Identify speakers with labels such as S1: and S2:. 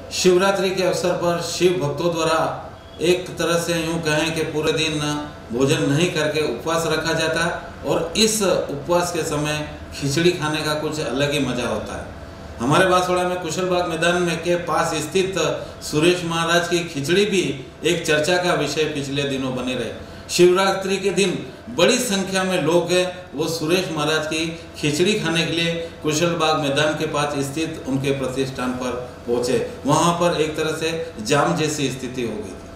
S1: शिवरात्रि के अवसर पर शिव भक्तों द्वारा एक तरह से यूं कहें कि पूरे दिन भोजन नहीं करके उपवास रखा जाता है और इस उपवास के समय खिचड़ी खाने का कुछ अलग ही मज़ा होता है। हमारे बांसवाड़ा में कुशलबाग मैदान में के पास स्थित सुरेश महाराज की खिचड़ी भी एक चर्चा का विषय पिछले दिनों बने रहे। शिवरात्रि के दिन बड़ी संख्या में लोग वो सुरेश महाराज की खिचड़ी खाने के लिए कुशलबाग मैदान के पास स्थित उनके प्रतिष्ठान पर पहुंचे। वहां पर एक तरह से जाम जैसी स्थिति हो गई थी।